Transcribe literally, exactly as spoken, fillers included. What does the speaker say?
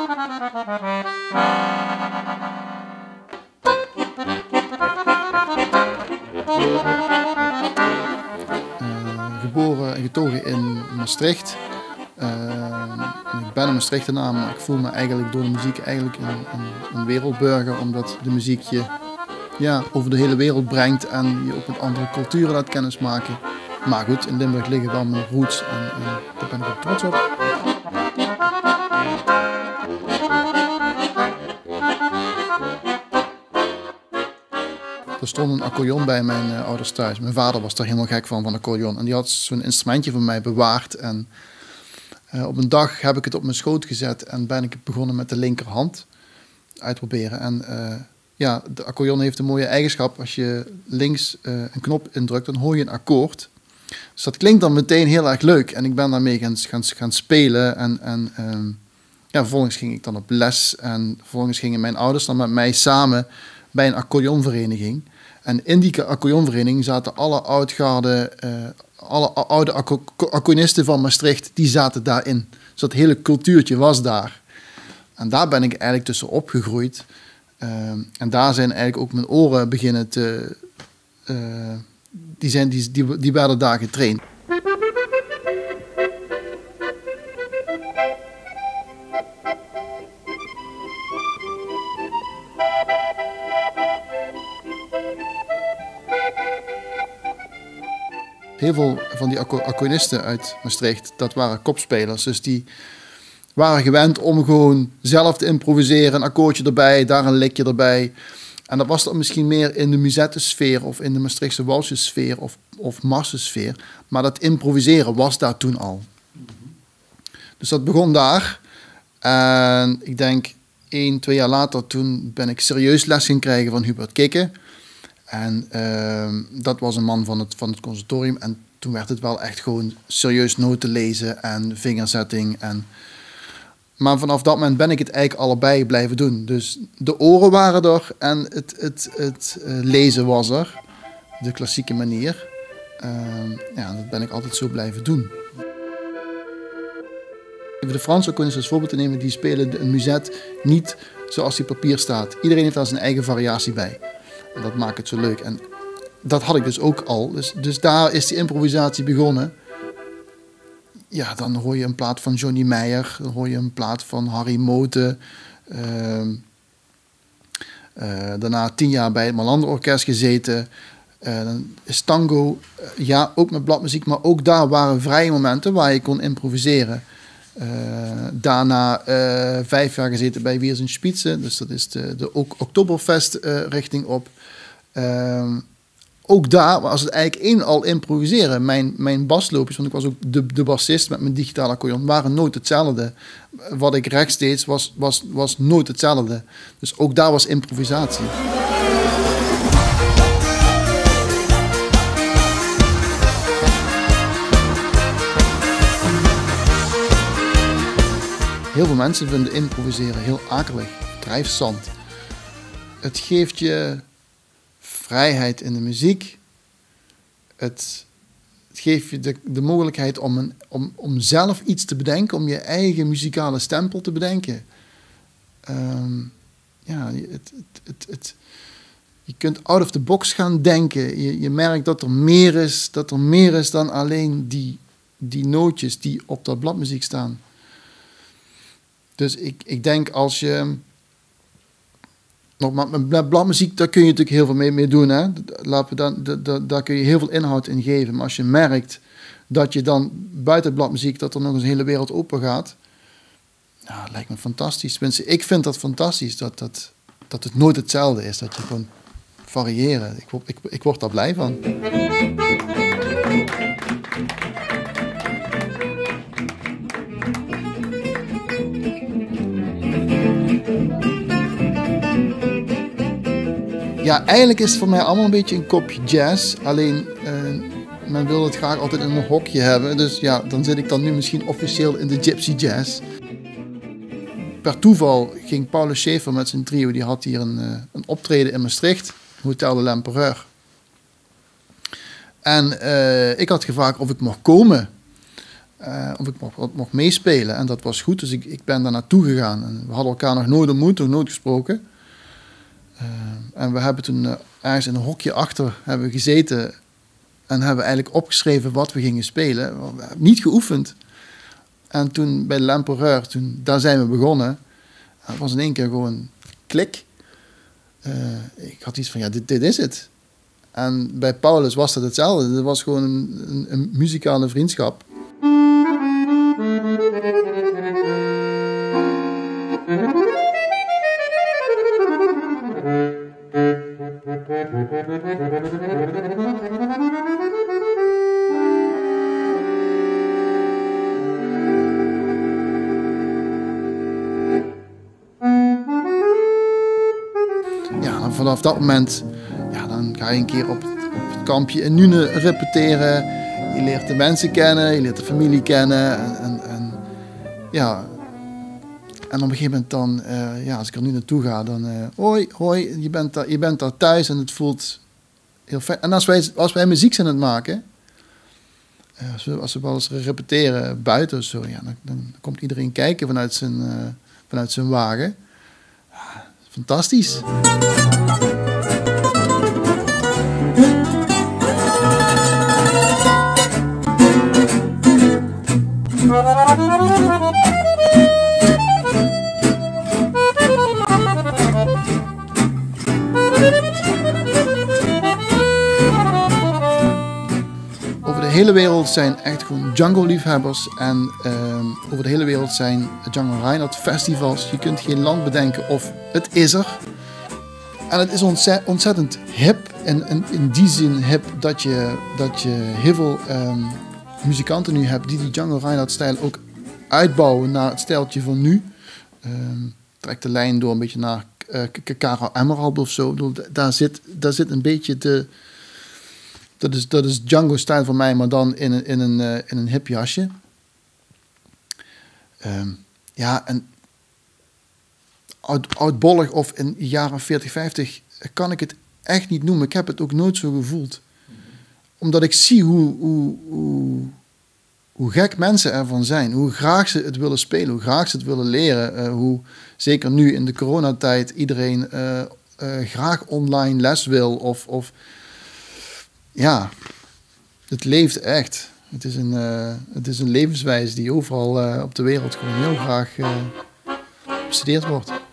Geboren en getogen in Maastricht. Uh, ik ben een Maastrichtenaar, maar ik voel me eigenlijk door de muziek eigenlijk een, een, een wereldburger, omdat de muziek je ja, over de hele wereld brengt en je ook met andere culturen laat kennismaken. Maar goed, in Limburg liggen wel mijn roots en, en daar ben ik ook trots op. Er stond een accordeon bij mijn uh, ouders thuis. Mijn vader was daar helemaal gek van, van accordeon. En die had zo'n instrumentje van mij bewaard. En uh, op een dag heb ik het op mijn schoot gezet en ben ik begonnen met de linkerhand uitproberen. En uh, ja, de accordeon heeft een mooie eigenschap. Als je links uh, een knop indrukt, dan hoor je een akkoord. Dus dat klinkt dan meteen heel erg leuk. En ik ben daarmee gaan, gaan, gaan spelen. En, en um, ja, vervolgens ging ik dan op les. En vervolgens gingen mijn ouders dan met mij samen bij een accordeonvereniging. En in die accordeonvereniging zaten alle oudgarde, uh, alle oude accordeonisten van Maastricht, die zaten daarin. Dus dat hele cultuurtje was daar. En daar ben ik eigenlijk tussen opgegroeid. Uh, en daar zijn eigenlijk ook mijn oren beginnen te... Uh, die, zijn, die, die, die werden daar getraind. Heel veel van die accordeonisten uit Maastricht, dat waren kopspelers. Dus die waren gewend om gewoon zelf te improviseren. Een akkoordje erbij, daar een likje erbij. En dat was dan misschien meer in de musettensfeer of in de Maastrichtse walsjesfeer of, of marsensfeer. Maar dat improviseren was daar toen al. Dus dat begon daar. En ik denk één, twee jaar later, toen ben ik serieus les gaan krijgen van Hubert Kikke. En uh, dat was een man van het, van het conservatorium. En toen werd het wel echt gewoon serieus noten lezen en vingerzetting. En... Maar vanaf dat moment ben ik het eigenlijk allebei blijven doen. Dus de oren waren er en het, het, het uh, lezen was er. De klassieke manier. Uh, ja, dat ben ik altijd zo blijven doen. Even de Franse accordeonisten als voorbeeld te nemen, die spelen een musette niet zoals die op papier staat. Iedereen heeft daar zijn eigen variatie bij. En dat maakt het zo leuk. En dat had ik dus ook al. Dus, dus daar is die improvisatie begonnen. Ja, dan hoor je een plaat van Johnny Meyer. Dan hoor je een plaat van Harry Moten. Uh, uh, daarna tien jaar bij het Melander Orkest gezeten. Uh, dan is tango, uh, ja, ook met bladmuziek. Maar ook daar waren vrije momenten waar je kon improviseren. Uh, daarna uh, vijf jaar gezeten bij Wiers en Spitze. Dus dat is de, de Oktoberfest uh, richting op. Uh, ook daar was het eigenlijk één al improviseren. Mijn, mijn basloopjes, want ik was ook de, de bassist met mijn digitale accordeon, waren nooit hetzelfde. Wat ik rechts deed was, was, was nooit hetzelfde. Dus ook daar was improvisatie. Heel veel mensen vinden improviseren heel akelig, drijfzand. Het geeft je vrijheid in de muziek. Het, het geeft je de, de mogelijkheid om, een, om, om zelf iets te bedenken, om je eigen muzikale stempel te bedenken. Um, ja, het, het, het, het, je kunt out of the box gaan denken. Je, je merkt dat er meer is, dat er meer is dan alleen die, die nootjes die op dat bladmuziek staan. Dus ik, ik denk als je... Nog met bladmuziek, daar kun je natuurlijk heel veel mee, mee doen. Hè? Laten we dan, da, da, daar kun je heel veel inhoud in geven. Maar als je merkt dat je dan buiten bladmuziek, dat er nog eens een hele wereld open gaat. Ja, dat lijkt me fantastisch. Tenminste, ik vind dat fantastisch, dat, dat, dat het nooit hetzelfde is. Dat je gewoon variëren. Ik, ik, ik word daar blij van. Ja, eigenlijk is het voor mij allemaal een beetje een kopje jazz. Alleen, uh, men wil het graag altijd in een hokje hebben. Dus ja, dan zit ik dan nu misschien officieel in de gypsy jazz. Per toeval ging Paulus Schäfer met zijn trio, die had hier een, uh, een optreden in Maastricht. Hotel de l'Empereur. En uh, ik had gevraagd of ik mocht komen. Uh, of ik mocht, mocht meespelen. En dat was goed, dus ik, ik ben daar naartoe gegaan. En we hadden elkaar nog nooit ontmoet, nog nooit gesproken. Uh, en we hebben toen uh, ergens in een hokje achter hebben we gezeten en hebben eigenlijk opgeschreven wat we gingen spelen. We hebben niet geoefend. En toen bij de L'Empereur, toen, daar zijn we begonnen. Het was in één keer gewoon klik. Uh, ik had iets van, ja, dit, dit is het. En bij Paulus was dat hetzelfde. Het was gewoon een, een, een muzikale vriendschap. Ja, dan vanaf dat moment, ja, dan ga je een keer op het, op het kampje in Nune repeteren. Je leert de mensen kennen, je leert de familie kennen. En, en, en ja, en op een gegeven moment dan, uh, ja, als ik er nu naartoe ga, dan uh, hoi, hoi, je bent, daar, je bent daar thuis en het voelt heel fijn. En als wij, als wij muziek zijn aan het maken, uh, als, we, als we wel eens repeteren buiten of zo, ja, dan, dan komt iedereen kijken vanuit zijn, uh, vanuit zijn wagen. Ja, fantastisch. Over de hele wereld zijn echt gewoon Django-liefhebbers. En uh, over de hele wereld zijn Django Reinhardt festivals. Je kunt geen land bedenken of het is er. En het is ontzettend, ontzettend hip. En, en in die zin hip dat je, dat je heel veel um, muzikanten nu hebt die die Django Reinhardt-stijl ook uitbouwen naar het stijltje van nu. Um, trek de lijn door een beetje naar uh, Caro Emerald of zo. Bedoel, daar, zit, daar zit een beetje de... Dat is, dat is Django-stijl voor mij, maar dan in een, in een, uh, in een hip jasje. Um, ja, en oud, oudbollig of in de jaren veertig, vijftig kan ik het echt niet noemen. Ik heb het ook nooit zo gevoeld. Omdat ik zie hoe, hoe, hoe, hoe gek mensen ervan zijn. Hoe graag ze het willen spelen, hoe graag ze het willen leren. Uh, hoe, zeker nu in de coronatijd, iedereen uh, uh, graag online les wil of... of ja, het leeft echt. Het is een, uh, het is een levenswijze die overal uh, op de wereld gewoon heel graag uh, bestudeerd wordt.